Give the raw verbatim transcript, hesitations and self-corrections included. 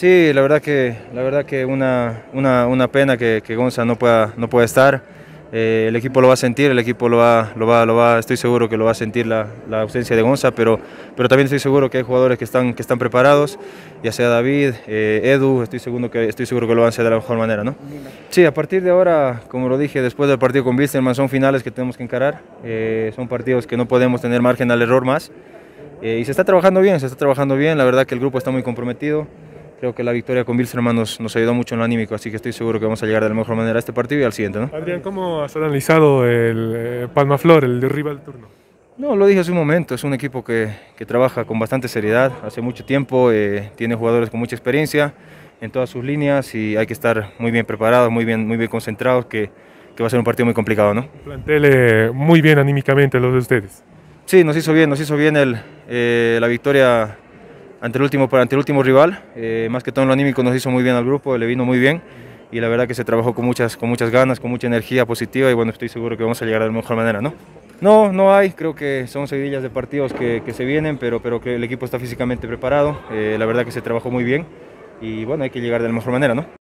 Sí, la verdad que, la verdad que una, una, una pena que, que Gonza no pueda, no pueda estar. Eh, el equipo lo va a sentir, el equipo lo va, lo va, lo va, estoy seguro que lo va a sentir la, la ausencia de Gonza, pero, pero también estoy seguro que hay jugadores que están, que están preparados, ya sea David, eh, Edu, estoy seguro, que, estoy seguro que lo van a hacer de la mejor manera, ¿no? Sí, a partir de ahora, como lo dije, después del partido con Wilstermann, son finales que tenemos que encarar, eh, son partidos que no podemos tener margen al error más, eh, y se está trabajando bien, se está trabajando bien, la verdad que el grupo está muy comprometido. Creo que la victoria con Wilstermann nos, nos ayudó mucho en lo anímico, así que estoy seguro que vamos a llegar de la mejor manera a este partido y al siguiente, ¿no? Adrián, ¿cómo has analizado el eh, Palmaflor, el de rival del turno? No, lo dije hace un momento, es un equipo que, que trabaja con bastante seriedad, hace mucho tiempo, eh, tiene jugadores con mucha experiencia en todas sus líneas y hay que estar muy bien preparados, muy bien, muy bien concentrados, que, que va a ser un partido muy complicado, ¿no? Un plantel eh, muy bien anímicamente los de ustedes. Sí, nos hizo bien, nos hizo bien el, eh, la victoria ante el último, ante el último rival, eh, más que todo en lo anímico nos hizo muy bien al grupo, le vino muy bien y la verdad que se trabajó con muchas, con muchas ganas, con mucha energía positiva y bueno, estoy seguro que vamos a llegar de la mejor manera, ¿no? No, no hay, creo que son seguidillas de partidos que, que se vienen, pero, pero que el equipo está físicamente preparado, eh, la verdad que se trabajó muy bien y bueno, hay que llegar de la mejor manera, ¿no?